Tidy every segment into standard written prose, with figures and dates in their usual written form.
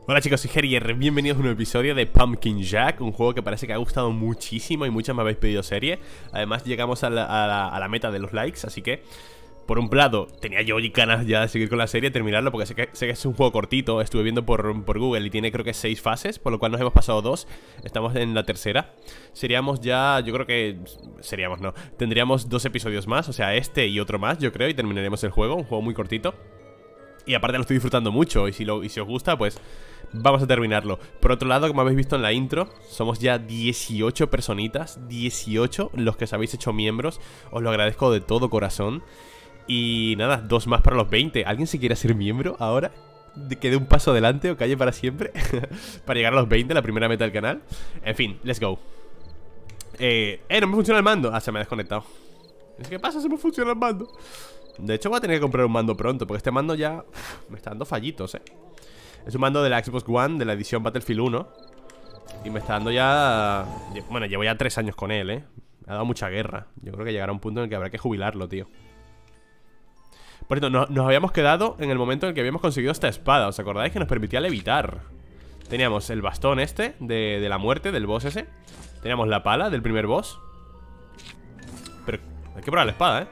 Hola chicos, soy Gerier, bienvenidos a un nuevo episodio de Pumpkin Jack. Un juego que parece que ha gustado muchísimo y muchos me habéis pedido serie. Además llegamos a la meta de los likes, así que por un lado tenía yo ganas ya de seguir con la serie, terminarlo, porque sé que es un juego cortito. Estuve viendo por Google y tiene creo que 6 fases, por lo cual nos hemos pasado 2. Estamos en la tercera. Seríamos ya, yo creo que... Seríamos, no, tendríamos 2 episodios más, o sea, este y otro más, yo creo, y terminaremos el juego. Un juego muy cortito. Y aparte lo estoy disfrutando mucho, y si os gusta, pues vamos a terminarlo. Por otro lado, como habéis visto en la intro, somos ya 18 personitas, 18 los que os habéis hecho miembros. Os lo agradezco de todo corazón. Y nada, 2 más para los 20. ¿Alguien se quiere hacer miembro ahora? ¿Que dé un paso adelante o calle para siempre? Para llegar a los 20, la primera meta del canal. En fin, let's go. No me funciona el mando. Ah, se me ha desconectado. ¿Qué pasa? Se me funciona el mando. De hecho voy a tener que comprar un mando pronto, porque este mando ya me está dando fallitos, Es un mando de la Xbox One, de la edición Battlefield 1. Y me está dando ya... Bueno, llevo ya 3 años con él, Me ha dado mucha guerra. Yo creo que llegará un punto en el que habrá que jubilarlo, tío. Por cierto, nos habíamos quedado en el momento en el que habíamos conseguido esta espada. ¿Os acordáis que nos permitía levitar? Teníamos el bastón este de la muerte, del boss ese. Teníamos la pala del primer boss. Pero hay que probar la espada,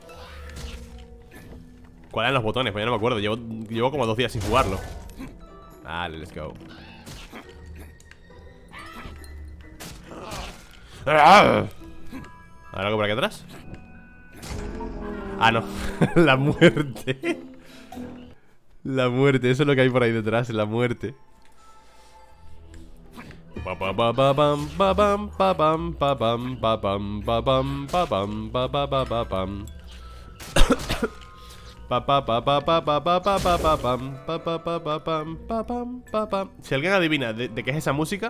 ¿Cuáles eran los botones? Pues ya no me acuerdo. Llevo como 2 días sin jugarlo. Vale, let's go. ¿Ahora algo por aquí atrás? Ah, no. La muerte. La muerte, eso es lo que hay por ahí detrás. La muerte. Si alguien adivina de qué es esa música,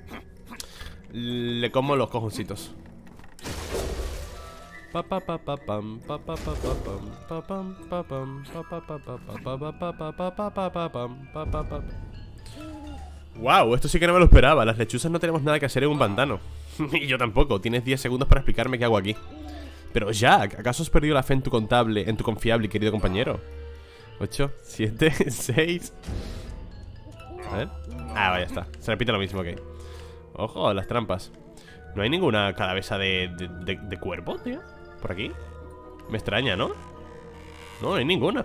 le como los cojoncitos. Wow, esto sí que no me lo esperaba. Las lechuzas no tenemos nada que hacer en un pantano. Y yo tampoco. Tienes 10 segundos para explicarme qué hago aquí. Pero Jack, ¿acaso has perdido la fe en tu confiable y querido compañero? 8, 7, 6. A ver. Ah, vaya, está. Se repite lo mismo, ok. Ojo, las trampas. No hay ninguna calavera de cuerpo, tío. Por aquí. Me extraña, ¿no? No hay ninguna.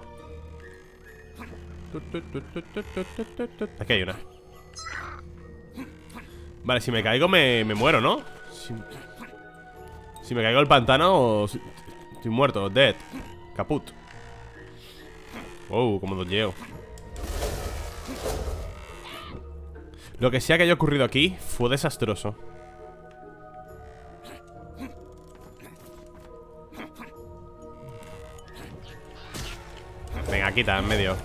Aquí hay una. Vale, si me caigo me muero, ¿no? Si me caigo al pantano, estoy muerto, dead. Caput. Wow, como dodgeo. Lo que sea que haya ocurrido aquí fue desastroso. Venga, quita, en medio.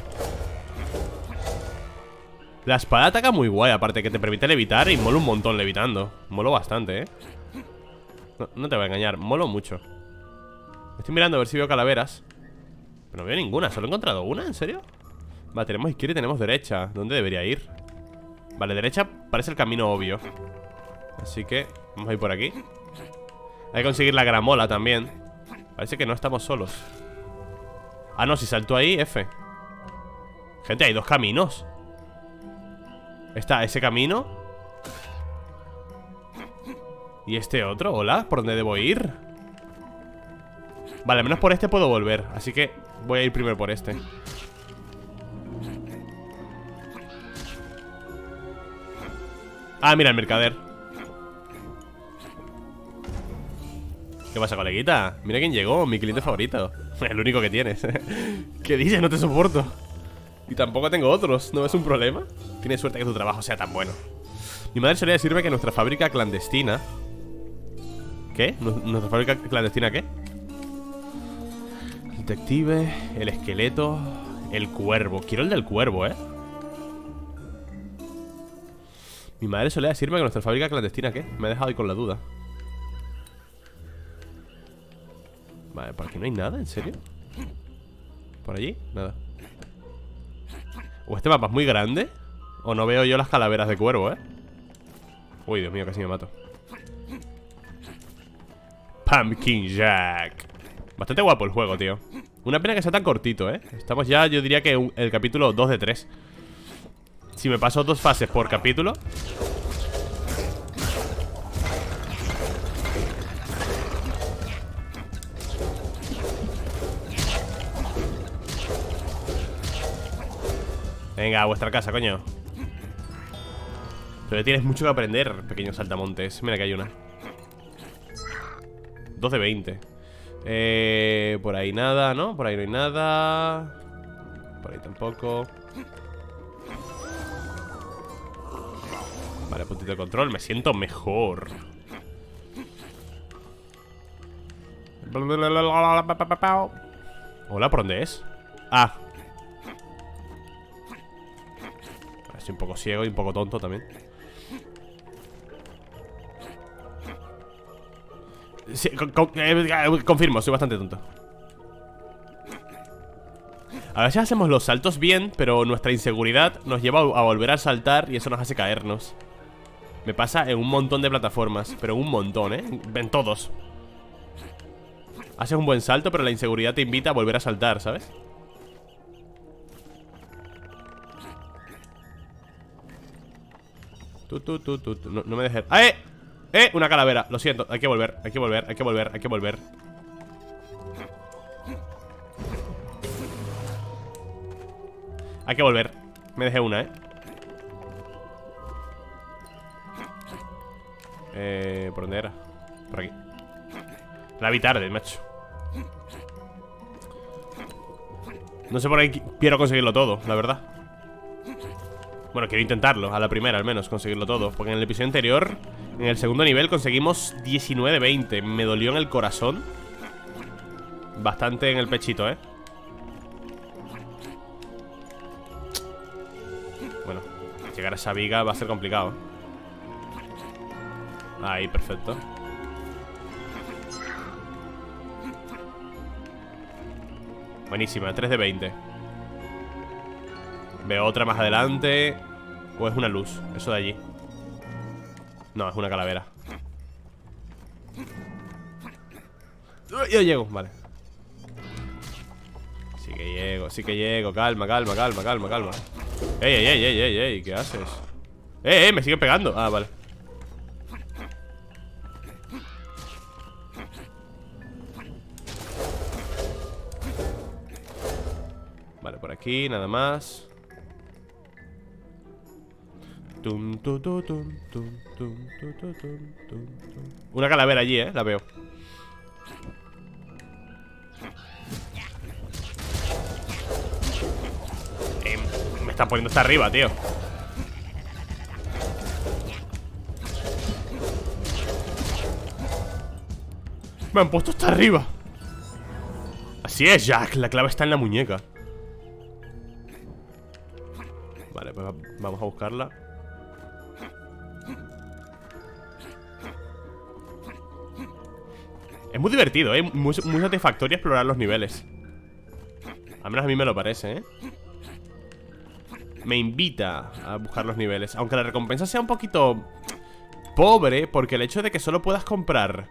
La espada ataca muy guay, aparte que te permite levitar y mola un montón levitando. Molo bastante, No te voy a engañar, molo mucho. Estoy mirando a ver si veo calaveras. Pero no veo ninguna, solo he encontrado una, ¿en serio? Vale, tenemos izquierda y tenemos derecha. ¿Dónde debería ir? Vale, derecha parece el camino obvio. Así que vamos a ir por aquí. Hay que conseguir la gramola también. Parece que no estamos solos. Ah, no, si salto ahí, F. Gente, hay 2 caminos. Está ese camino y este otro, hola, ¿por dónde debo ir? Vale, al menos por este puedo volver. Así que voy a ir primero por este. Ah, mira, el mercader. ¿Qué pasa, coleguita? Mira quién llegó, mi cliente favorito. El único que tienes. ¿Qué dices? No te soporto. Y tampoco tengo otros, ¿no es un problema? Tienes suerte que tu trabajo sea tan bueno. Mi madre solía decirme que nuestra fábrica clandestina... ¿Qué? ¿Nuestra fábrica clandestina qué? El detective, el esqueleto, el cuervo. Quiero el del cuervo, Mi madre solía decirme que nuestra fábrica clandestina ¿qué? Me ha dejado ahí con la duda. Vale, por aquí no hay nada, ¿en serio? ¿Por allí? Nada. O este mapa es muy grande, o no veo yo las calaveras de cuervo, Uy, Dios mío, casi me mato. Pumpkin Jack. Bastante guapo el juego, tío. Una pena que sea tan cortito, Estamos ya, yo diría que el capítulo 2 de 3. Si me paso 2 fases por capítulo. Venga, a vuestra casa, coño. Pero tienes mucho que aprender, pequeños saltamontes. Mira que hay una. 2 de 20. Por ahí nada, ¿no? Por ahí no hay nada. Por ahí tampoco. Vale, puntito de control. Me siento mejor. Hola, ¿por dónde es? Ah. Estoy un poco ciego y un poco tonto también. Sí, confirmo, soy bastante tonto. A veces hacemos los saltos bien, pero nuestra inseguridad nos lleva a volver a saltar y eso nos hace caernos. Me pasa en un montón de plataformas, pero un montón, en todos. Haces un buen salto, pero la inseguridad te invita a volver a saltar, ¿sabes? No me dejes. ¡Ah, una calavera! Lo siento, hay que volver, hay que volver, hay que volver, hay que volver. Hay que volver. Me dejé una, ¿por dónde era? Por aquí. La vi tarde, macho. No sé por ahí quiero conseguirlo todo, la verdad. Bueno, quiero intentarlo, a la primera al menos, conseguirlo todo. Porque en el episodio anterior, en el segundo nivel, conseguimos 19 de 20. Me dolió en el corazón. Bastante en el pechito, Bueno, llegar a esa viga va a ser complicado. Ahí, perfecto. Buenísima, 3 de 20. Veo otra más adelante. ¿O es una luz? Eso de allí. No, es una calavera. Yo llego, vale. Sí que llego. Calma, calma, calma, calma, calma. Ey, ¿qué haces? Me siguen pegando. Ah, vale. Vale, por aquí, nada más. Una calavera allí, la veo. Me están poniendo hasta arriba, tío. Me han puesto hasta arriba. Así es, Jack, la clave está en la muñeca. Vale, pues vamos a buscarla. Es muy divertido, muy satisfactorio explorar los niveles. Al menos a mí me lo parece, Me invita a buscar los niveles. Aunque la recompensa sea un poquito pobre, porque el hecho de que solo puedas comprar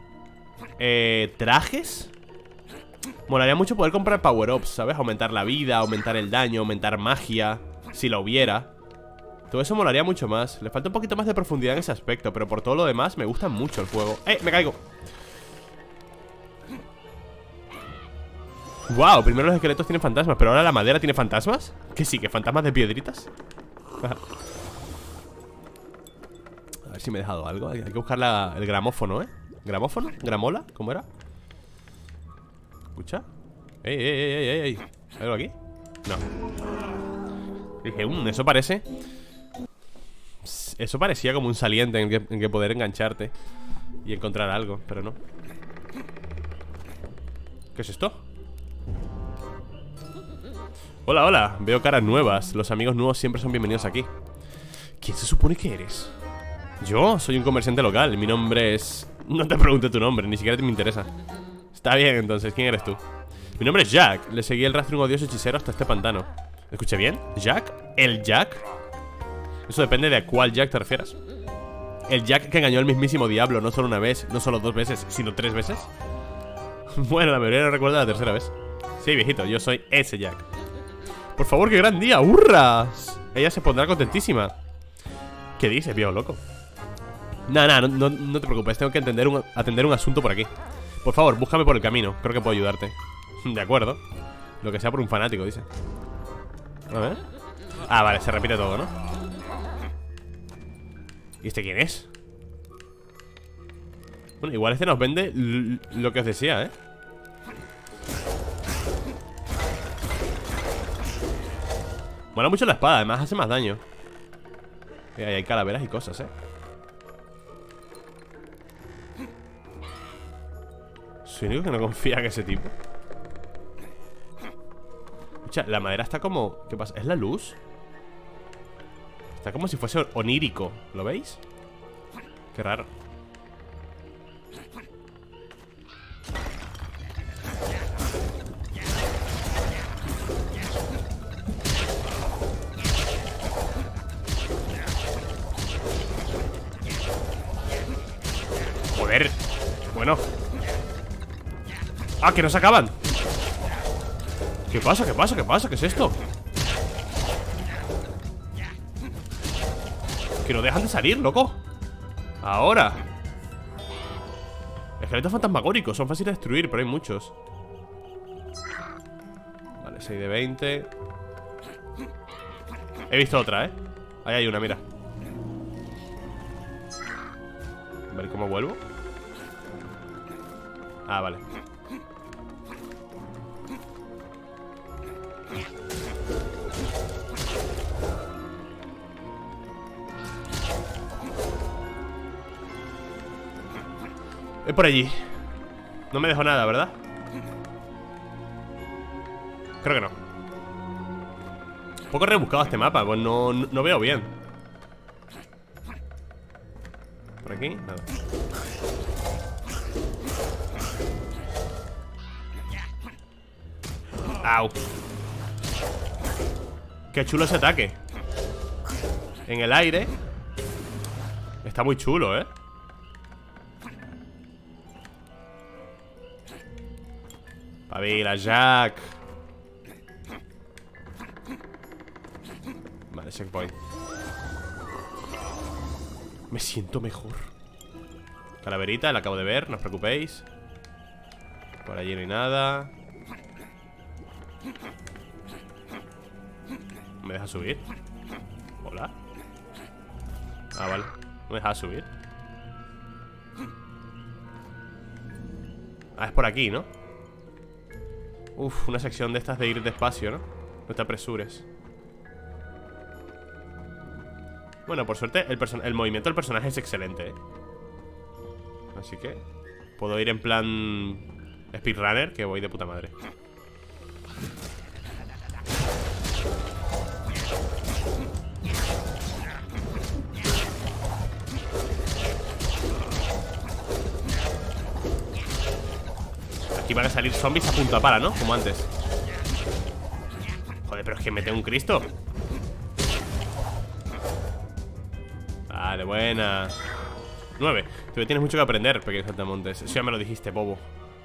trajes, molaría mucho poder comprar power-ups, ¿sabes? Aumentar la vida, aumentar el daño, aumentar magia, si la hubiera. Todo eso molaría mucho más. Le falta un poquito más de profundidad en ese aspecto, pero por todo lo demás me gusta mucho el juego. Me caigo. Wow, primero los esqueletos tienen fantasmas, pero ahora la madera tiene fantasmas. ¿Qué sí? ¿Que fantasmas de piedritas? A ver si me he dejado algo. Hay que buscar el gramófono, ¿Gramófono? ¿Gramola? ¿Cómo era? ¿Escucha? ¿Hay algo aquí? No. Dije, eso parece. Eso parecía como un saliente en que poder engancharte y encontrar algo, pero no. ¿Qué es esto? Hola, hola, veo caras nuevas. Los amigos nuevos siempre son bienvenidos aquí. ¿Quién se supone que eres? Yo soy un comerciante local, mi nombre es... No te pregunto tu nombre, ni siquiera me interesa. Está bien, entonces, ¿quién eres tú? Mi nombre es Jack, le seguí el rastro de un odioso hechicero hasta este pantano. ¿Escuché bien? ¿Jack? ¿El Jack? Eso depende de a cuál Jack te refieras. ¿El Jack que engañó al mismísimo diablo no solo una vez, no solo 2 veces, sino 3 veces? Bueno, la mayoría no recuerda la 3ª vez. Sí, viejito, yo soy ese Jack. Por favor, qué gran día, ¡hurras! ella se pondrá contentísima. ¿Qué dices, viejo loco? Nada, no te preocupes. Tengo que atender un asunto por aquí. Por favor, búscame por el camino. Creo que puedo ayudarte. De acuerdo. Lo que sea por un fanático, dice. A ver. Ah, vale, se repite todo, ¿no? ¿Y este quién es? Bueno, igual este nos vende lo que os decía, ¿eh? Mola mucho la espada, además hace más daño. Y ahí hay calaveras y cosas, ¿eh? Soy el único que no confía en ese tipo. Escucha, la madera está como... ¿Qué pasa? ¿Es la luz? Está como si fuese onírico. ¿Lo veis? Qué raro. Joder. Bueno. ¡Ah, que no se acaban! ¿Qué pasa? ¿Qué pasa? ¿Qué pasa? ¿Qué es esto? Que no dejan de salir, loco. Ahora. Esqueletos fantasmagóricos. Son fáciles de destruir, pero hay muchos. Vale, 6 de 20. He visto otra, ¿eh? Ahí hay una, mira. Vale, ¿cómo vuelvo? Ah, vale. Es por allí. No me dejó nada, ¿verdad? Creo que no. Un poco rebuscado este mapa. Pues no veo bien. Por aquí, nada. Au. Qué chulo ese ataque. En el aire. Está muy chulo, ¿eh? Pavila, Jack. Vale, checkpoint. Me siento mejor. Calaverita, la acabo de ver, no os preocupéis. Por allí no hay nada. ¿Me deja subir? Hola. Ah, vale. ¿No me deja subir? Ah, es por aquí, ¿no? Uf, una sección de estas de ir despacio, ¿no? No te apresures. Bueno, por suerte el movimiento del personaje es excelente, ¿eh? Así que puedo ir en plan speedrunner, que voy de puta madre. Aquí van a salir zombies a punta pala, ¿no? Como antes. Joder, pero es que mete un Cristo. Vale, buena. 9. Tú tienes mucho que aprender, pequeño saltamontes. Eso ya me lo dijiste, bobo.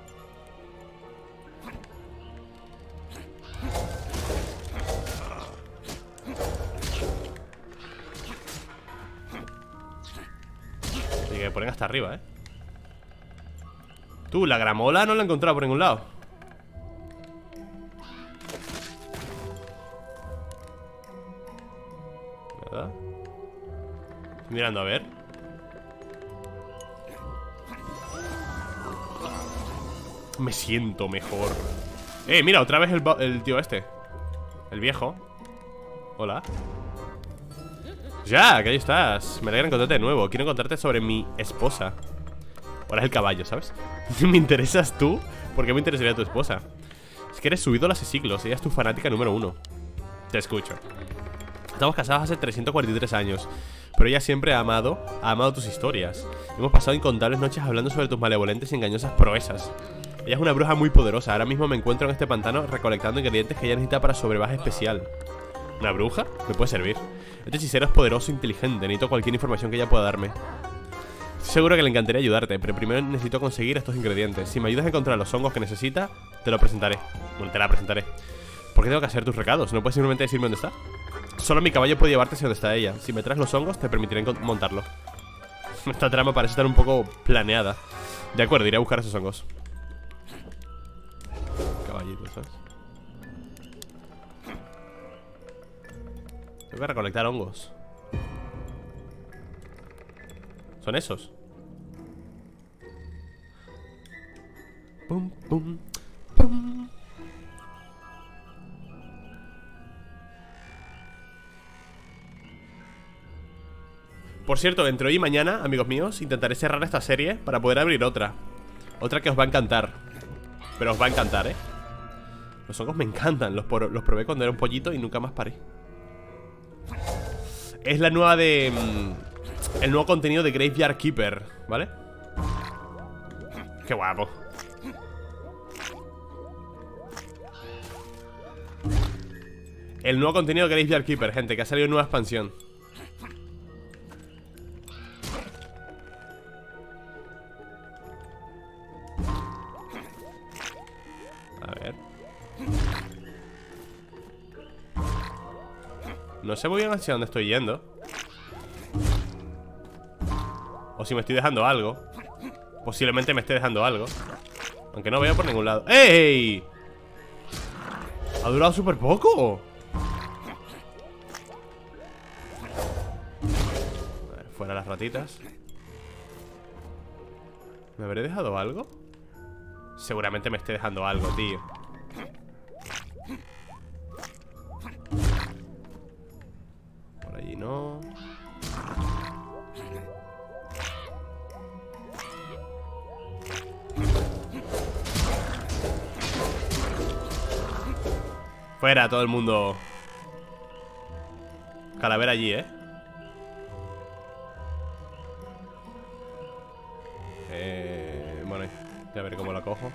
Así que me ponen hasta arriba, ¿eh? Tú, la gramola no la he encontrado por ningún lado. Nada. Estoy mirando a ver. Me siento mejor. Mira, otra vez el tío este. El viejo. Hola. Jack, ahí estás. Me alegra encontrarte de nuevo. Quiero contarte sobre mi esposa. Ahora es el caballo, ¿sabes? ¿Me interesas tú? ¿Por qué me interesaría tu esposa? Es que eres su ídolo hace siglos. Ella es tu fanática número 1. Te escucho. Estamos casados hace 343 años, pero ella siempre ha amado tus historias. Hemos pasado incontables noches hablando sobre tus malevolentes y engañosas proezas. Ella es una bruja muy poderosa. Ahora mismo me encuentro en este pantano recolectando ingredientes que ella necesita para su brebaje especial. ¿Una bruja? Me puede servir. Este hechicero es poderoso e inteligente. Necesito cualquier información que ella pueda darme. Estoy seguro que le encantaría ayudarte, pero primero necesito conseguir estos ingredientes. Si me ayudas a encontrar los hongos que necesita, te lo presentaré. Bueno, te la presentaré. ¿Por qué tengo que hacer tus recados? ¿No puedes simplemente decirme dónde está? Solo mi caballo puede llevarte hacia donde está ella. Si me traes los hongos, te permitiré montarlo. Esta trama parece estar un poco planeada. De acuerdo, iré a buscar esos hongos. Caballito, ¿sabes? Tengo que recolectar hongos. ¿Son esos? Pum, pum, pum. Por cierto, entre hoy y mañana, amigos míos, intentaré cerrar esta serie para poder abrir otra. Otra que os va a encantar. Pero os va a encantar, ¿eh? Los hongos me encantan. Los probé cuando era un pollito y nunca más paré. Es la nueva de... el nuevo contenido de Graveyard Keeper, ¿vale? Qué guapo. El nuevo contenido de Graveyard Keeper, gente, que ha salido en nueva expansión. A ver. No sé muy bien hacia dónde estoy yendo. O si me estoy dejando algo. Posiblemente me esté dejando algo. Aunque no veo por ningún lado. ¡Ey! Ha durado súper poco. A ver, fuera las ratitas. ¿Me habré dejado algo? Seguramente me esté dejando algo, tío. Por allí no. Fuera todo el mundo. Calavera allí, ¿eh? Bueno, ya veré cómo la cojo.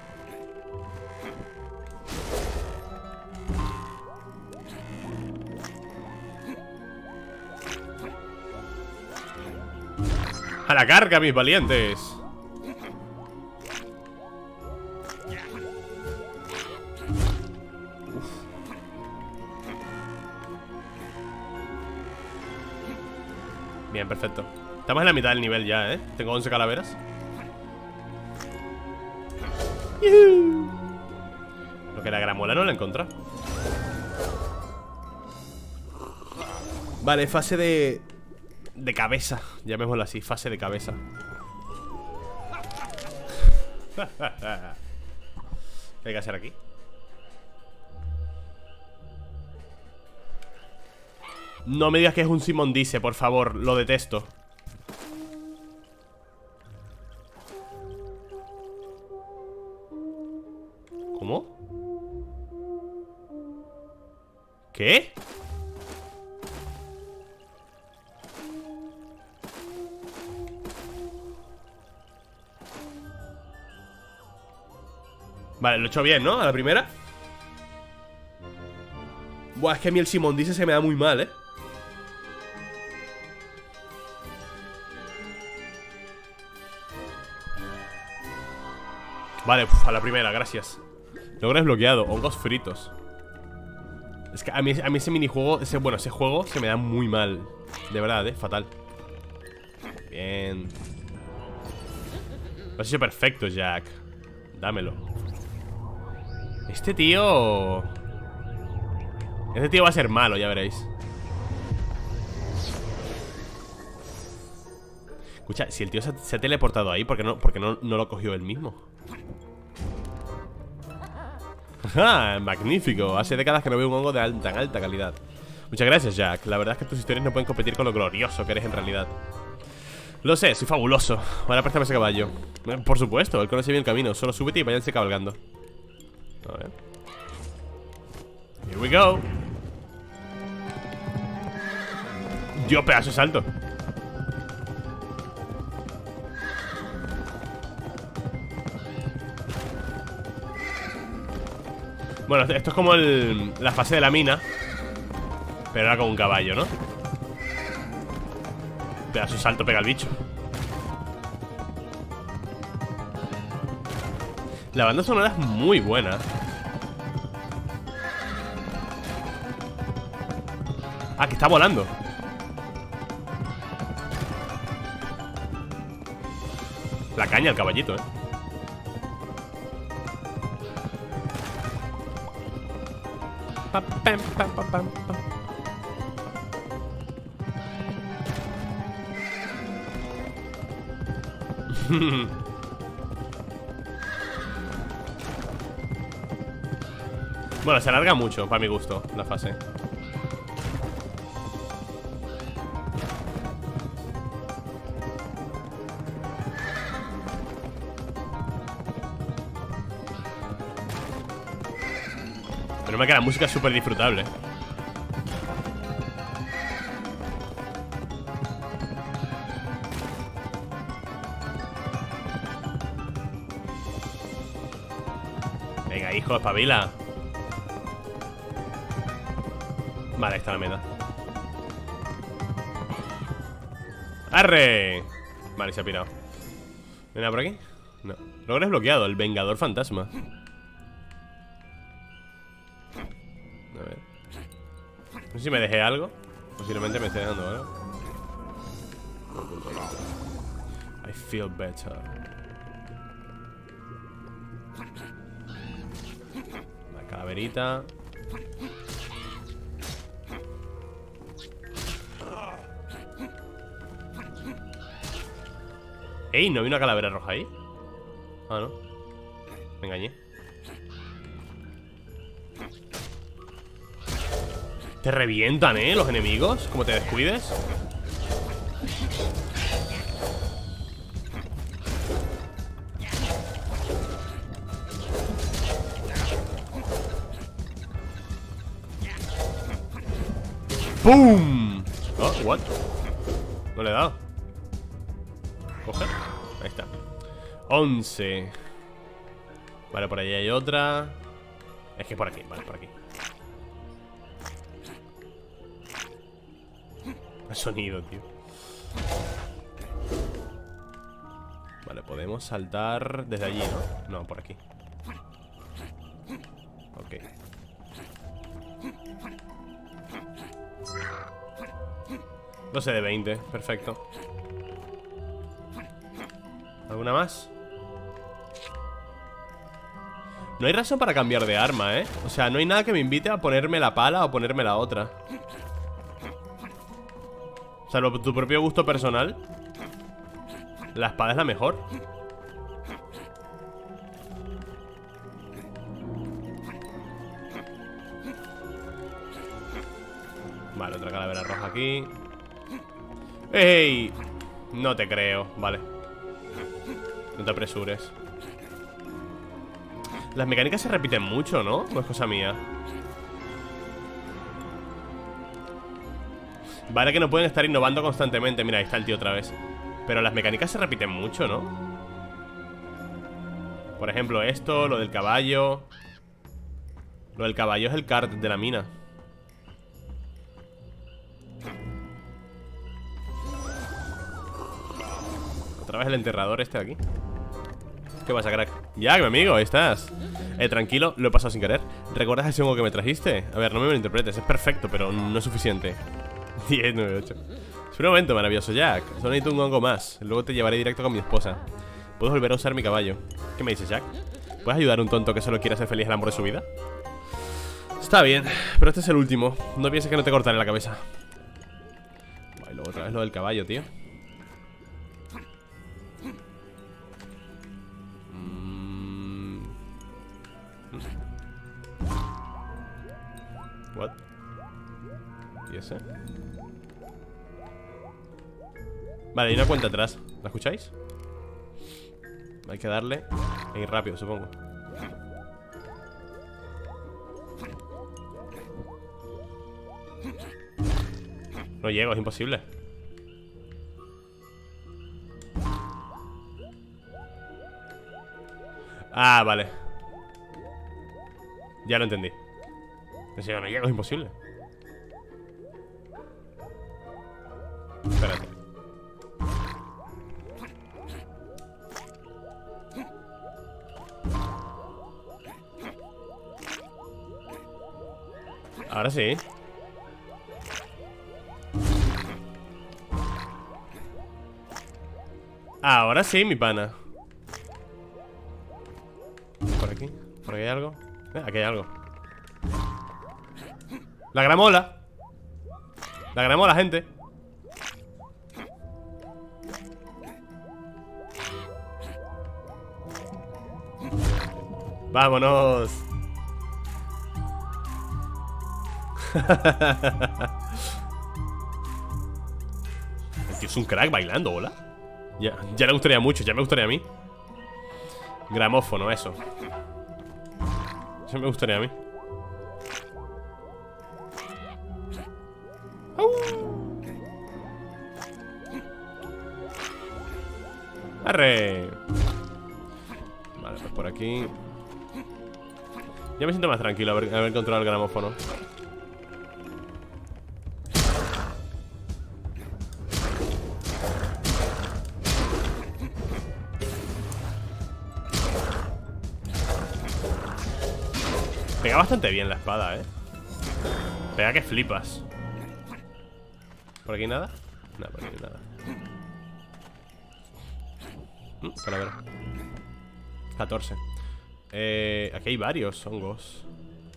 ¡A la carga, mis valientes! Bien, perfecto. Estamos en la mitad del nivel ya, ¿eh? Tengo 11 calaveras. ¡Yuhu! Lo que la gramola no la he encontrado. Vale, fase de cabeza. Llamémoslo así, fase de cabeza. ¿Qué hay que hacer aquí? No me digas que es un Simon Dice, por favor, lo detesto. ¿Cómo? ¿Qué? Vale, lo he hecho bien, ¿no? A la primera. Buah, es que a mí el Simon Dice se me da muy mal, ¿eh? Vale, a la primera, gracias. Logro desbloqueado, hongos fritos. Es que a mí ese minijuego, ese juego se me da muy mal. De verdad, fatal. Bien. Lo has hecho perfecto, Jack. Dámelo. Este tío va a ser malo, ya veréis. Escucha, si el tío se ha teleportado ahí, ¿por qué no lo cogió él mismo? ¡Ja! Magnífico. Hace décadas que no veo un hongo de tan alta calidad. Muchas gracias, Jack. La verdad es que tus historias no pueden competir con lo glorioso que eres en realidad. Lo sé, soy fabuloso. Ahora préstame ese caballo. Por supuesto, él conoce bien el camino. Solo súbete y váyanse cabalgando. A ver. Here we go. Dios, pedazo de salto. Bueno, esto es como la fase de la mina, pero era con un caballo, ¿no? Pedazo de salto pega al bicho. La banda sonora es muy buena. Ah, que está volando. La caña, el caballito, Pa, pam, pam, pam, pam, pam. Bueno, se alarga mucho, para mi gusto, la fase. Pero me queda la música súper disfrutable. Venga, hijo, espabila. Vale, ahí está la meta. ¡Arre! Vale, se ha pirado. ¿No hay nada por aquí? No. Logro desbloqueado, el Vengador Fantasma. A ver. No sé si me dejé algo. Posiblemente me esté dejando algo. I feel better. La calaverita. Ey, ¿no vi una calavera roja ahí? Ah, no. Me engañé. Te revientan, los enemigos. Como te descuides. ¡Pum! Oh, what? No le he dado. Coger. Ahí está. 11. Vale, por ahí hay otra. Es que por aquí, vale, por aquí. El sonido, tío. Vale, podemos saltar desde allí, ¿no? No, por aquí. Ok. No sé, de 20, perfecto. ¿Alguna más? No hay razón para cambiar de arma, ¿eh? O sea, no hay nada que me invite a ponerme la pala o ponerme la otra. Salvo tu propio gusto personal. La espada es la mejor. Vale, otra calavera roja aquí. ¡Ey! No te creo, vale. No te apresures. Las mecánicas se repiten mucho, ¿no? No es cosa mía. Vale que no pueden estar innovando constantemente. Mira, ahí está el tío otra vez. Pero las mecánicas se repiten mucho, ¿no? Por ejemplo, esto, lo del caballo. Lo del caballo es el kart de la mina. Otra vez el enterrador este de aquí. ¿Qué pasa, crack? Ya, mi amigo, ahí estás. Tranquilo, lo he pasado sin querer. ¿Recuerdas ese hongo que me trajiste? A ver, no me lo interpretes, es perfecto, pero no es suficiente. 10, 9, 8. Espera un momento, maravilloso Jack. Solo necesito un hongo más. Luego te llevaré directo con mi esposa. ¿Puedo volver a usar mi caballo? ¿Qué me dices, Jack? ¿Puedes ayudar a un tonto que solo quiera ser feliz el amor de su vida? Está bien, pero este es el último. No pienses que no te cortaré la cabeza. Vale, luego otra vez lo del caballo, tío. What? ¿Y ese? Vale, hay una cuenta atrás. ¿La escucháis? Hay que darle e ir rápido, supongo. No llego, es imposible. Ah, vale. Ya lo entendí. Si no llego, es imposible. Espérate. Ahora sí. Ahora sí, mi pana. Por aquí. Por aquí hay algo. Aquí hay algo. La gramola. La gramola, gente. Vámonos. El tío es un crack bailando, hola. Ya le gustaría mucho, ya me gustaría a mí. Gramófono, eso. Eso me gustaría a mí. ¡Arre! Vale, pues por aquí. Ya me siento más tranquilo haber encontrado el gramófono. Pega bastante bien la espada, Pega que flipas. ¿Por aquí nada? No, por aquí nada. Calavera. 14. Aquí hay varios hongos.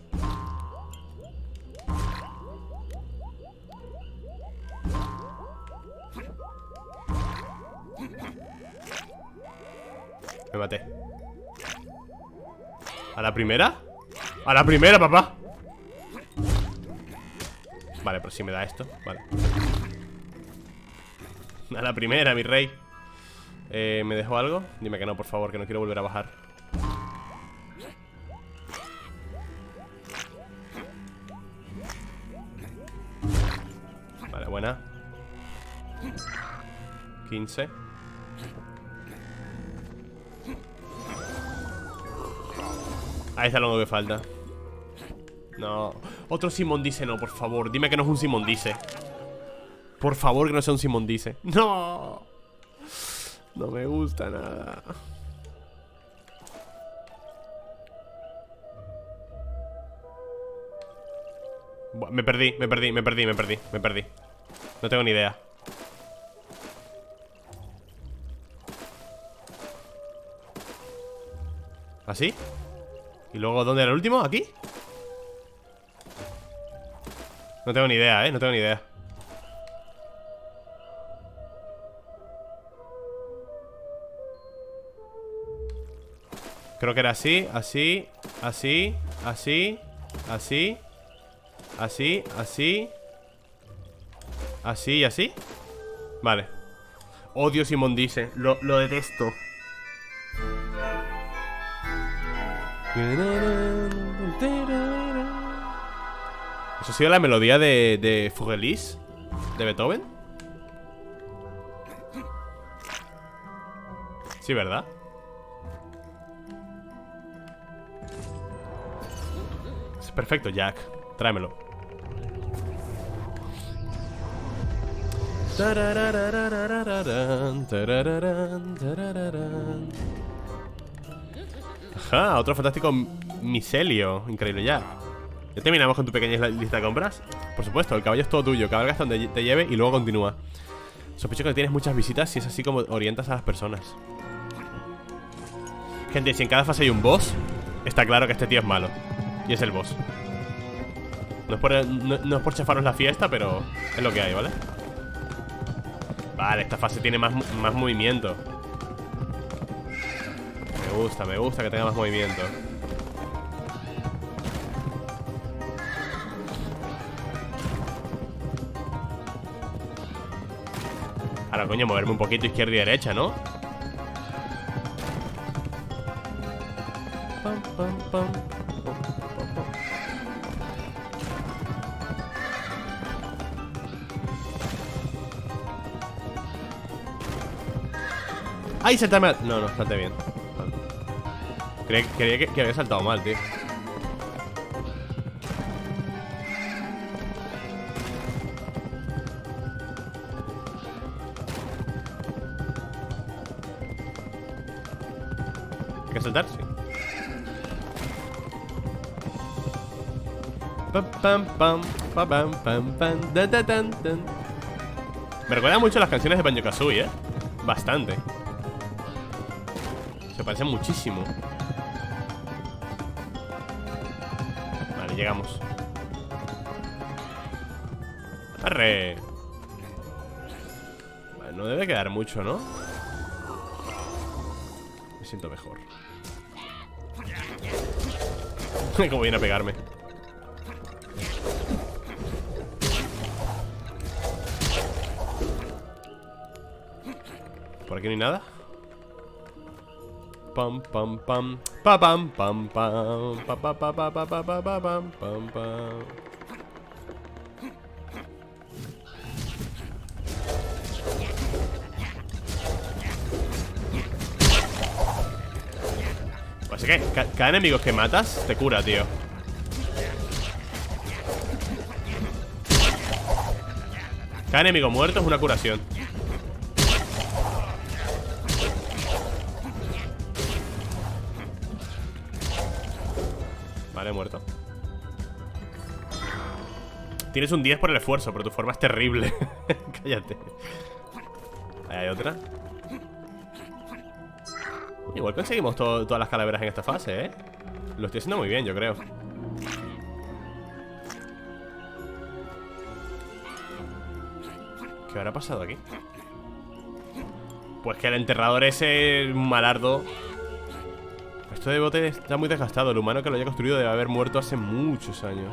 Me maté. ¿A la primera? ¡A la primera, papá! Vale, pero si me da esto. Vale. A la primera, mi rey. ¿Me dejó algo? Dime que no, por favor, que no quiero volver a bajar. Vale, buena. 15. Ahí está lo que falta. No. Otro Simondice no, por favor. Dime que no es un Simondice. Por favor, que no sea un Simondice. No. No me gusta nada. Me perdí. No tengo ni idea. ¿Así? ¿Y luego dónde era el último? ¿Aquí? No tengo ni idea, no tengo ni idea. Creo que era así, así, así, así, así, así, así, así y así. Vale. Odio Simondice, lo detesto. ¿Eso ha sido la melodía de Fugelis? ¿De Beethoven? Sí, ¿verdad? Es perfecto, Jack. Tráemelo. Ajá, otro fantástico micelio. Increíble, ya. ¿Ya terminamos con tu pequeña lista de compras? Por supuesto, el caballo es todo tuyo. Cabalga hasta donde te lleve y luego continúa. Sospecho que tienes muchas visitas y es así como orientas a las personas. Gente, si en cada fase hay un boss, está claro que este tío es malo. Y es el boss. No es por chafaros la fiesta, pero es lo que hay, ¿vale? Vale, esta fase tiene más movimiento. Me gusta que tenga más movimiento. Ahora, coño, moverme un poquito izquierda y derecha, ¿no? ¡Ay, saltame! No, salté bien. Creía que había saltado mal, tío. ¿Hay que saltar? Sí. Me recuerda mucho a las canciones de Banjo-Kazooie, Bastante. parece muchísimo. Vale, llegamos. ¡Arre! Vale, no debe quedar mucho, ¿no? Me siento mejor. Cómo viene a pegarme. Por aquí no hay nada. Pam pam pam pa pam pam pam pa pa pa pa pa pa pa pa pam pam pam. Así que cada enemigo que matas te cura, tío. Cada enemigo muerto es una curación. Vale, muerto. Tienes un 10 por el esfuerzo, pero tu forma es terrible. Cállate. Ahí hay otra. Igual conseguimos todas las calaveras en esta fase, ¿eh? Lo estoy haciendo muy bien, yo creo. ¿Qué habrá pasado aquí? Pues que el enterrador ese malardo. Esto de bote está muy desgastado. El humano que lo haya construido debe haber muerto hace muchos años.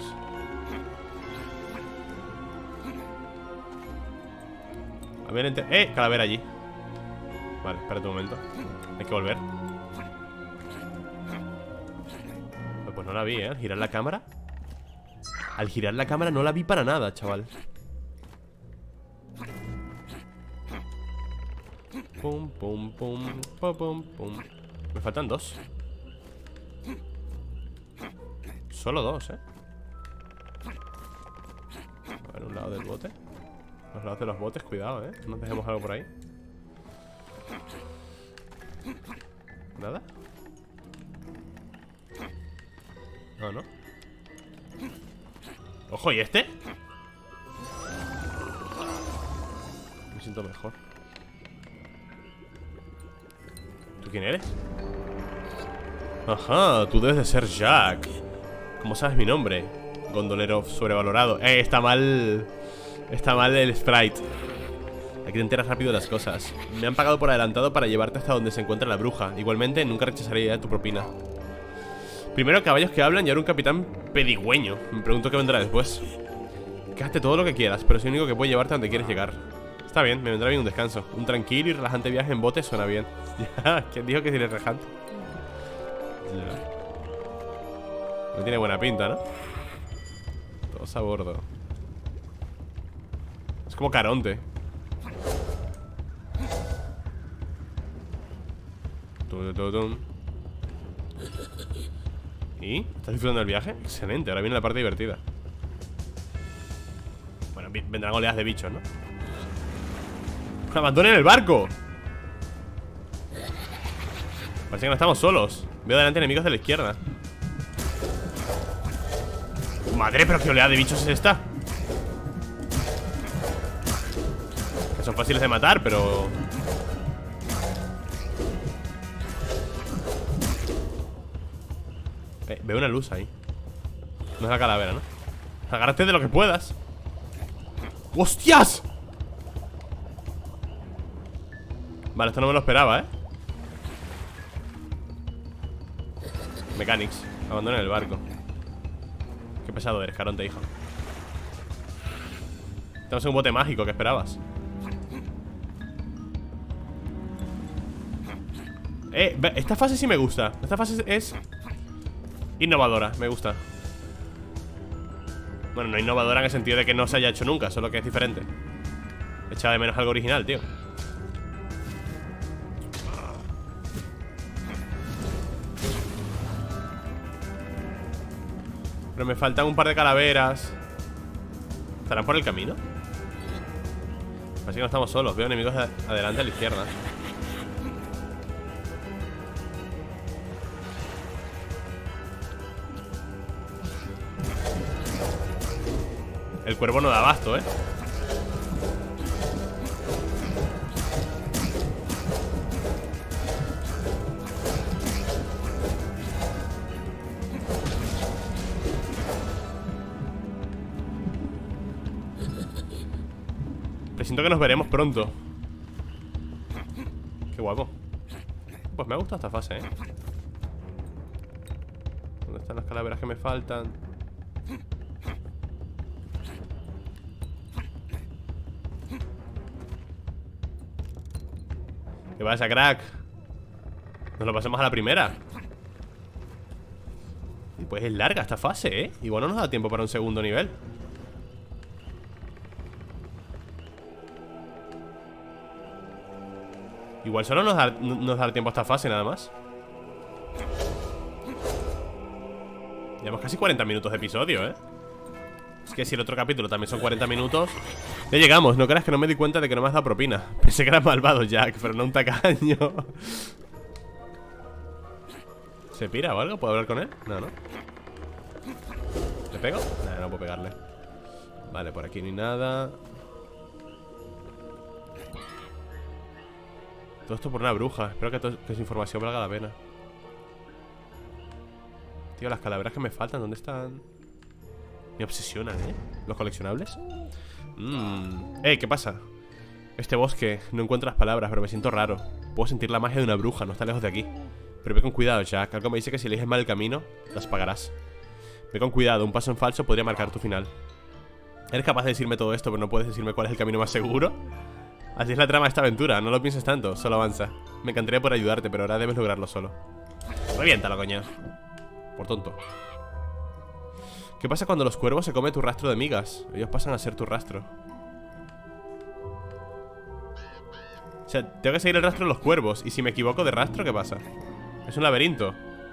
A ver, calavera allí. Vale, espérate un momento. Hay que volver. Pues no la vi, ¿eh? Al girar la cámara. Al girar la cámara no la vi para nada, chaval. Pum, pum, pum, pum, pum, pum. Me faltan 2. Solo 2, ¿eh? A ver, un lado del bote. Los lados de los botes, cuidado, ¿eh? No nos dejemos algo por ahí. ¿Nada? No, no. ¡Ojo! ¿Y este? Me siento mejor. ¿Tú quién eres? Ajá, tú debes de ser Jack. ¿Cómo sabes mi nombre? Gondolero sobrevalorado. Está mal. Está mal el sprite. Aquí te enteras rápido de las cosas. Me han pagado por adelantado para llevarte hasta donde se encuentra la bruja. Igualmente, nunca rechazaría tu propina. Primero caballos que hablan y ahora un capitán pedigüeño. Me pregunto qué vendrá después. Quédate todo lo que quieras, pero soy el único que puede llevarte a donde quieres llegar. Está bien, me vendrá bien un descanso. Un tranquilo y relajante viaje en bote suena bien. Ya, ¿quién dijo que sería relajante? No tiene buena pinta, ¿no? Todos a bordo. Es como Caronte. ¿Y? ¿Estás disfrutando del viaje? Excelente, ahora viene la parte divertida. Bueno, vendrán oleadas de bichos, ¿no? ¡Abandonen el barco! Parece que no estamos solos. Veo delante enemigos de la izquierda. Madre, pero qué oleada de bichos es esta. Que son fáciles de matar, pero... veo una luz ahí. No es la calavera, ¿no? Agárrate de lo que puedas. ¡Hostias! Vale, esto no me lo esperaba, ¿eh? Mechanics, abandonen el barco. Qué pesado eres, Caronte, hijo. Estamos en un bote mágico, ¿qué esperabas? Esta fase sí me gusta. Esta fase es innovadora, me gusta. Bueno, no innovadora en el sentido de que no se haya hecho nunca, solo que es diferente. Echa de menos algo original, tío. Pero me faltan un par de calaveras. ¿Estarán por el camino? Así que no estamos solos. Veo enemigos adelante a la izquierda. El cuervo no da abasto, ¿eh? Presiento que nos veremos pronto. Qué guapo. Pues me ha gustado esta fase, ¿Dónde están las calaveras que me faltan? ¿Qué pasa, crack? Nos lo pasamos a la primera. Y pues es larga esta fase, Igual no nos da tiempo para un segundo nivel. Igual solo nos da tiempo a esta fase nada más. Llevamos casi 40 minutos de episodio, Es que si el otro capítulo también son 40 minutos. Ya llegamos, no creas que no me di cuenta de que no me has dado propina. Pensé que eras malvado, Jack, pero no un tacaño. ¿Se pira o algo? ¿Puedo hablar con él? No, ¿no? ¿Le pego? No, no puedo pegarle. Vale, por aquí no hay nada. Todo esto por una bruja. Espero que su información valga la pena. Tío, las calaveras que me faltan, ¿dónde están? Me obsesionan, Los coleccionables. ¿Qué pasa? Este bosque, no encuentro las palabras, pero me siento raro. Puedo sentir la magia de una bruja, no está lejos de aquí. Pero ve con cuidado, Jack. Algo me dice que si eliges mal el camino, las pagarás. Ve con cuidado, un paso en falso podría marcar tu final. Eres capaz de decirme todo esto, pero no puedes decirme cuál es el camino más seguro. Así es la trama de esta aventura, no lo pienses tanto, solo avanza. Me encantaría por ayudarte, pero ahora debes lograrlo solo. Reviéntalo, coño. Por tonto. ¿Qué pasa cuando los cuervos se comen tu rastro de migas? Ellos pasan a ser tu rastro. O sea, tengo que seguir el rastro de los cuervos. Y si me equivoco de rastro, ¿qué pasa? Es un laberinto.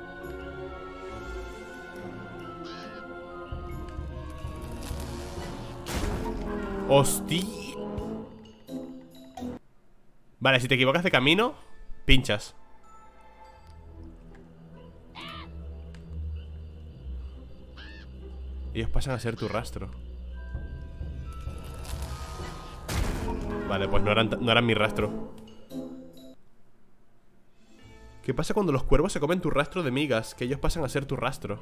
¡Hostia! Vale, si te equivocas de camino, pinchas. Ellos pasan a ser tu rastro. Vale, pues no eran mi rastro. ¿Qué pasa cuando los cuervos se comen tu rastro de migas? Que ellos pasan a ser tu rastro.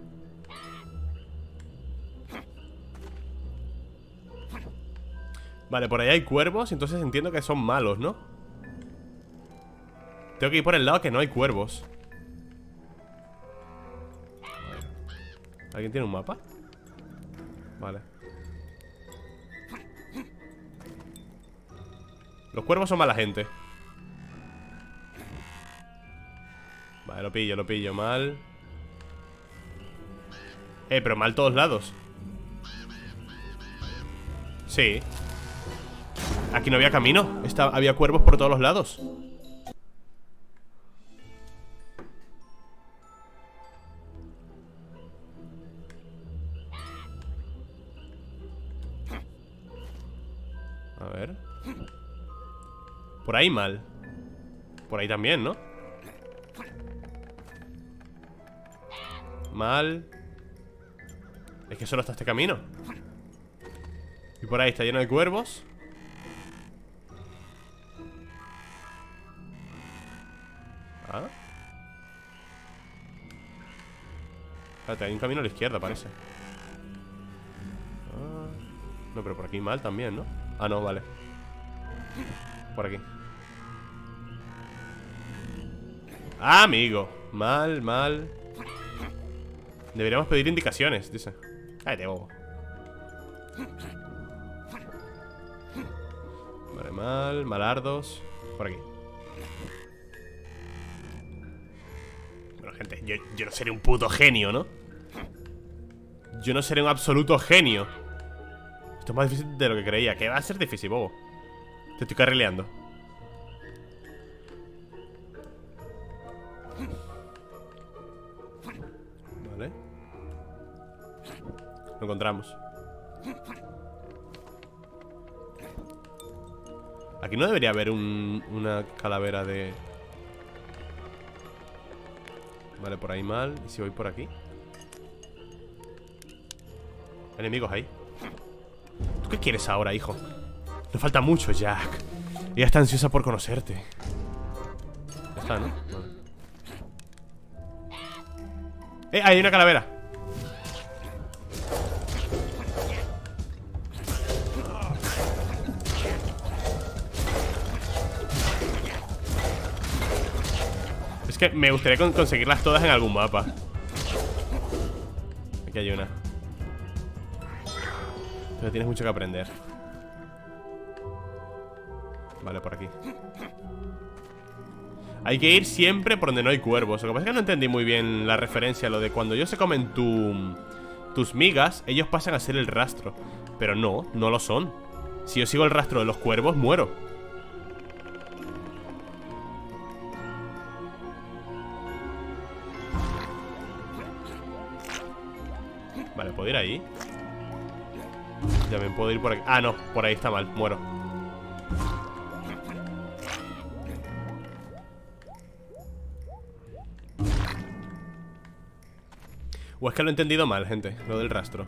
Vale, por ahí hay cuervos, entonces entiendo que son malos, ¿no? Tengo que ir por el lado que no hay cuervos. ¿Alguien tiene un mapa? Vale. Los cuervos son mala gente. Vale, lo pillo, mal. Pero mal todos lados. Sí. Aquí no había camino. Había cuervos por todos los lados. A ver. Por ahí mal. Por ahí también, ¿no? Mal. Es que solo está este camino. Y por ahí está lleno de cuervos. Ah. Espérate, hay un camino a la izquierda, parece. Ah. No, pero por aquí mal también, ¿no? Ah, no, vale. Por aquí. Ah, amigo. Mal, mal. Deberíamos pedir indicaciones, dice. Cállate, bobo. Vale, mal, malardos. Por aquí. Bueno, gente, yo no seré un puto genio, ¿no? Yo no seré un absoluto genio. Esto es más difícil de lo que creía. Que va a ser difícil, bobo. Te estoy carrileando. Vale. Lo encontramos. Aquí no debería haber una calavera de... Vale, por ahí mal. ¿Y si voy por aquí? Enemigos ahí. ¿Tú qué quieres ahora, hijo? Nos falta mucho, Jack. Ella está ansiosa por conocerte. Ya está, ¿no? Vale. Hay una calavera. que me gustaría conseguirlas todas en algún mapa. Aquí hay una. Pero tienes mucho que aprender. Vale, por aquí. Hay que ir siempre por donde no hay cuervos. Lo que pasa es que no entendí muy bien la referencia. Lo de cuando ellos se comen tus migas, ellos pasan a ser el rastro. Pero no, no lo son. Si yo sigo el rastro de los cuervos, muero. Vale, ¿puedo ir ahí? Ya me puedo ir por aquí. Ah, no, por ahí está mal, muero. O es que lo he entendido mal, gente, lo del rastro.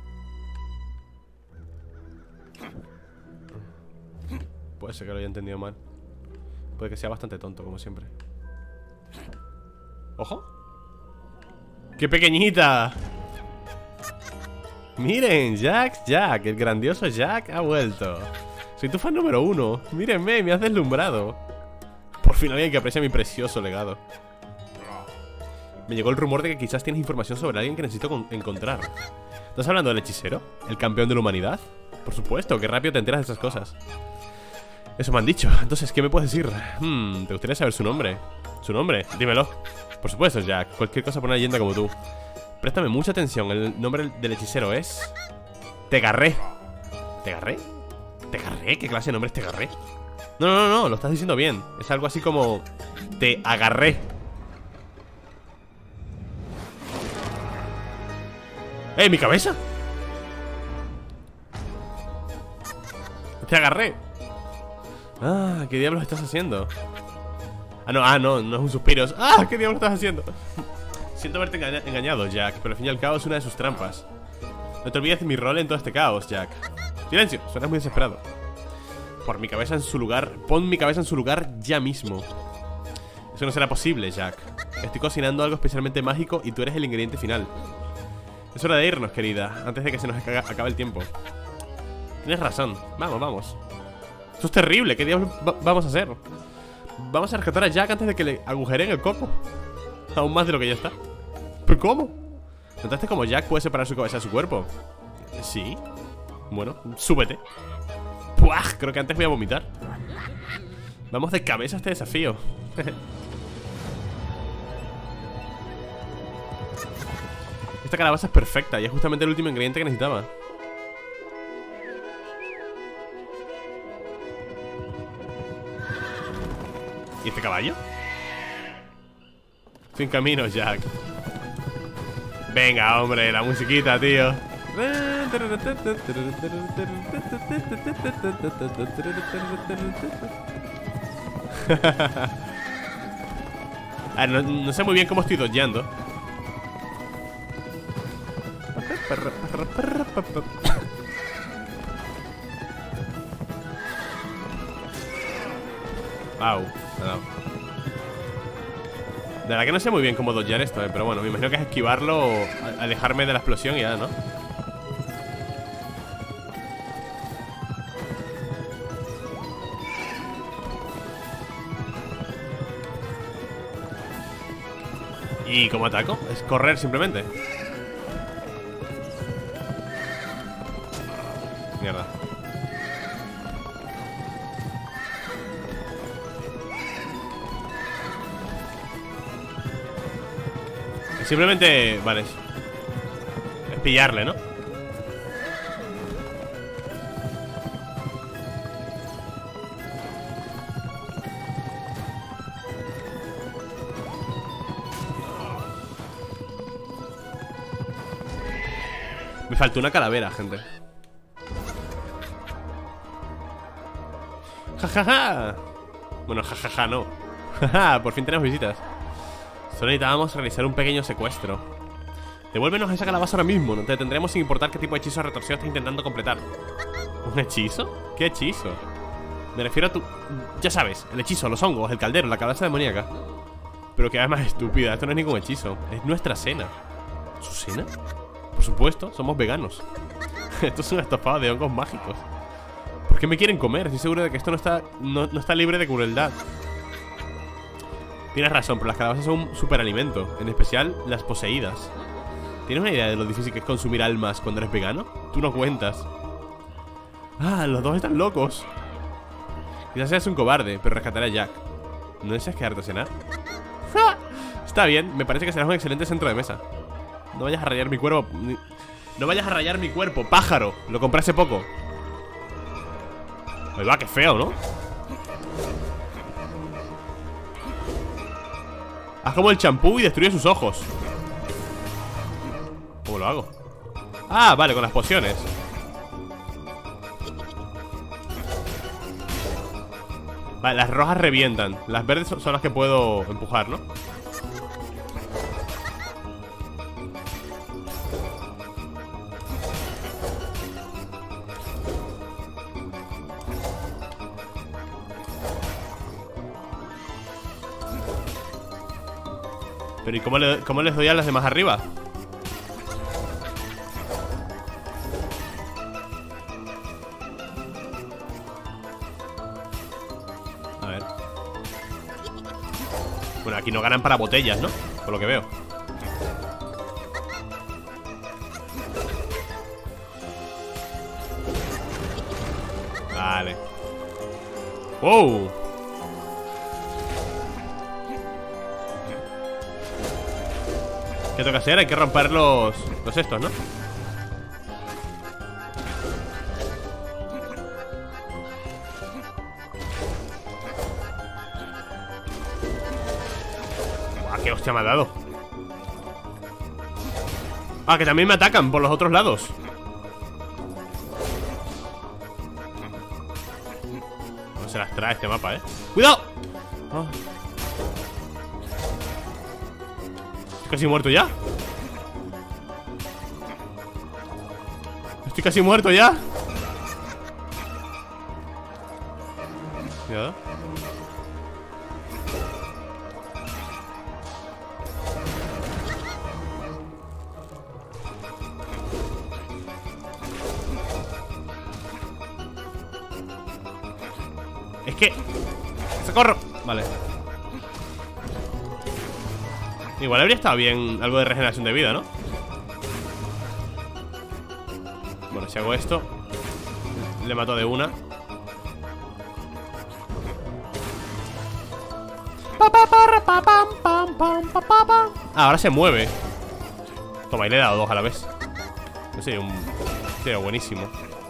Puede ser que lo haya entendido mal. Puede que sea bastante tonto, como siempre. ¡Ojo! ¡Qué pequeñita! Miren, Jack, el grandioso Jack ha vuelto. Soy tu fan número 1. Mírenme, me has deslumbrado. Por fin alguien que aprecia mi precioso legado. Me llegó el rumor de que quizás tienes información sobre alguien que necesito encontrar. ¿Estás hablando del hechicero? ¿El campeón de la humanidad? Por supuesto, qué rápido te enteras de esas cosas. Eso me han dicho. Entonces, ¿qué me puedes decir? ¿Te gustaría saber su nombre? ¿Su nombre? Dímelo. Por supuesto, Jack. Cualquier cosa por una leyenda como tú. Préstame mucha atención. El nombre del hechicero es... Tegarré. ¿Tegarré? ¿Tegarré? ¿Qué clase de nombre es Tegarré? No, lo estás diciendo bien. Es algo así como... Te agarré. ¡Mi cabeza! Te agarré. Ah, ¿qué diablos estás haciendo? No es un suspiro. Ah, ¿qué diablos estás haciendo? Siento haberte engañado, Jack, pero al fin y al cabo es una de sus trampas. No te olvides de mi rol en todo este caos, Jack. Silencio, suenas muy desesperado. Pon mi cabeza en su lugar ya mismo. Eso no será posible, Jack. Estoy cocinando algo especialmente mágico y tú eres el ingrediente final. Es hora de irnos, querida, antes de que se nos acabe el tiempo. Tienes razón, vamos. Esto es terrible, ¿qué diablos vamos a hacer? Vamos a rescatar a Jack antes de que le agujeren el coco. Aún más de lo que ya está. ¿Pero cómo? ¿Notaste cómo Jack puede separar su cabeza de su cuerpo? Sí. Bueno, súbete. ¡Puah! Creo que antes voy a vomitar. Vamos de cabeza a este desafío. Esta calabaza es perfecta y es justamente el último ingrediente que necesitaba. ¿Y este caballo? Sin camino, Jack. Venga, hombre, la musiquita, tío. A ver, no sé muy bien cómo estoy dodgeando. Wow, no. De verdad que no sé muy bien cómo dodgear esto, pero bueno, me imagino que es esquivarlo o alejarme de la explosión y ya, ¿no? ¿Y cómo ataco? Es correr simplemente. Mierda. Simplemente, vale, es pillarle, ¿no? Me faltó una calavera, gente. ¡Jajaja! Bueno, jajaja, no. Jaja, por fin tenemos visitas. Solo necesitábamos realizar un pequeño secuestro. Devuélvenos esa calabaza ahora mismo. No te detendremos sin importar qué tipo de hechizo de retorsión estás intentando completar. ¿Un hechizo? ¿Qué hechizo? Me refiero a tu... Ya sabes, el hechizo, los hongos, el caldero, la calabaza demoníaca. Pero que más estúpida, esto no es ningún hechizo. Es nuestra cena. ¿Su cena? Por supuesto, somos veganos. Esto es un estofado de hongos mágicos. ¿Por qué me quieren comer? Estoy seguro de que esto no está libre de crueldad. Tienes razón, pero las calabazas son un superalimento. En especial las poseídas. ¿Tienes una idea de lo difícil que es consumir almas cuando eres vegano? Tú no cuentas. Ah, los dos están locos. Quizás seas un cobarde, pero rescataré a Jack. ¿No deseas quedarte a cenar? ¡Ja! Está bien, me parece que serás un excelente centro de mesa. No vayas a rayar mi cuerpo. No vayas a rayar mi cuerpo, pájaro. Lo compré hace poco. Ahí va, qué feo, ¿no? Haz como el champú y destruye sus ojos. ¿Cómo lo hago? Ah, vale, con las pociones. Vale, las rojas revientan. Las verdes son las que puedo empujar, ¿no? Pero ¿y cómo les doy a las demás arriba? A ver. Bueno, aquí no ganan para botellas, ¿no? Por lo que veo. Vale. ¡Wow! ¿Qué toca hacer? Hay que romper los estos, ¿no? ¡Buah, qué hostia me ha dado! Ah, que también me atacan por los otros lados. No se las trae este mapa, ¿eh? ¡Cuidado! Oh. Casi muerto ya. Estoy casi muerto ya. Cuidado. Es que... ¡Socorro! Vale. Igual habría estado bien algo de regeneración de vida, ¿no? Bueno, si hago esto, le mato de una. Ah, ahora se mueve. Toma, y le he dado dos a la vez. No sería sería buenísimo.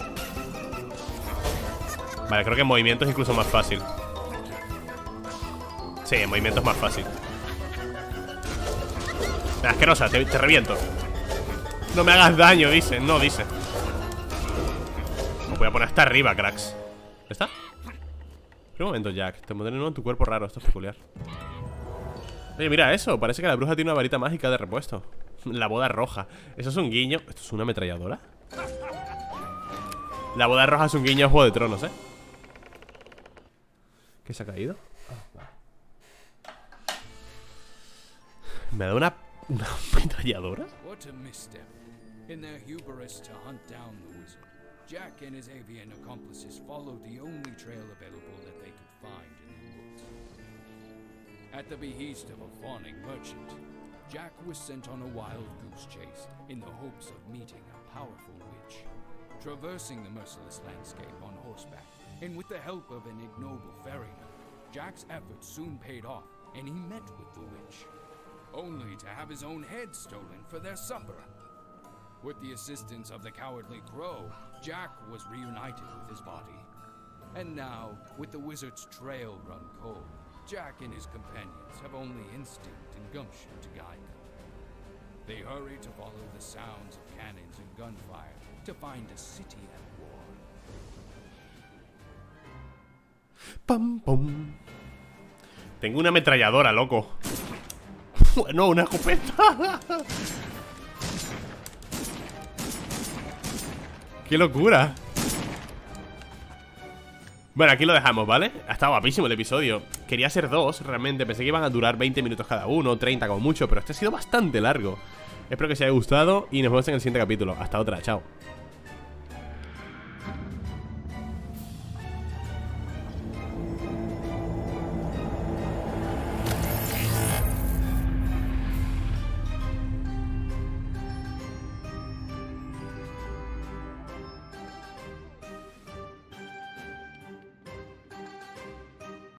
Vale, creo que en movimiento es incluso más fácil. Sí, en movimiento es más fácil. Asquerosa, te reviento. No me hagas daño, dice. No, dice. Me voy a poner hasta arriba, cracks. ¿Está? Espera un momento, Jack. Te pondré en tu cuerpo raro. Esto es peculiar. Oye, mira eso. Parece que la bruja tiene una varita mágica de repuesto. La boda roja. Eso es un guiño. ¿Esto es una ametralladora? La boda roja es un guiño a Juego de Tronos, ¿eh? ¿Qué se ha caído? Me da una ametralladora. What a misstep. In their hubris to hunt down the wizard, Jack and his avian accomplices followed the only trail available that they could find in the woods. At the behest of a fawning merchant, Jack was sent on a wild goose chase in the hopes of meeting a powerful witch. Traversing the merciless landscape on horseback, and with the help of an ignoble ferryman, Jack's efforts soon paid off, and he met with the witch, only to have his own head stolen for their supper. With the assistance of the cowardly crow, Jack was reunited with his body. And now, with the wizard's trail run cold, Jack and his companions have only instinct and gumption to guide them. They hurry to follow the sounds of cannons and gunfire to find a city at war. Pam, pam. Tengo una ametralladora, loco. No, una escopeta. ¡Qué locura! Bueno, aquí lo dejamos, ¿vale? Ha estado guapísimo el episodio. Quería hacer dos, realmente. Pensé que iban a durar 20 minutos cada uno, 30 como mucho, pero este ha sido bastante largo. Espero que os haya gustado y nos vemos en el siguiente capítulo. Hasta otra, chao.